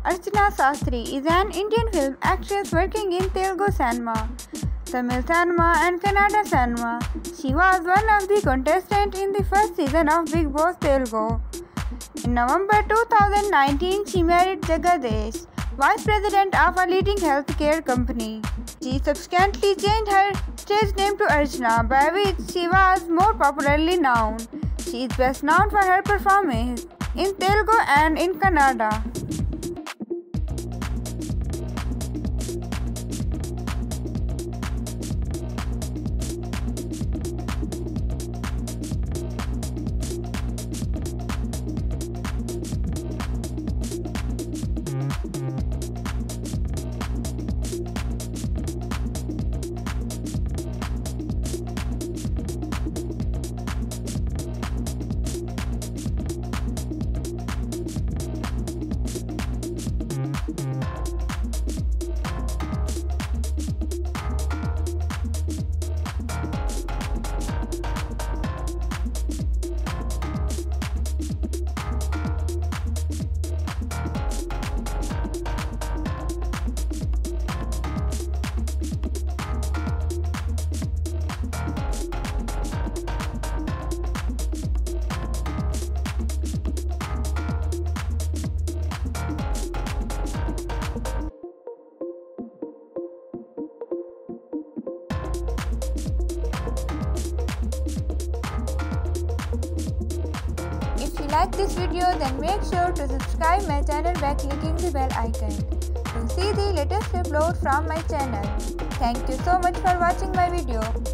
Archana Sastry is an Indian film actress working in Telugu cinema, Tamil cinema and Kannada cinema. She was one of the contestants in the first season of Bigg Boss Telugu. In November 2019, she married Jagadesh, vice president of a leading healthcare company. She subsequently changed her stage name to Archana, by which she was more popularly known. She is best known for her performance in Telugu and in Kannada. If you like this video, then make sure to subscribe my channel by clicking the bell icon to see the latest upload from my channel. Thank you so much for watching my video.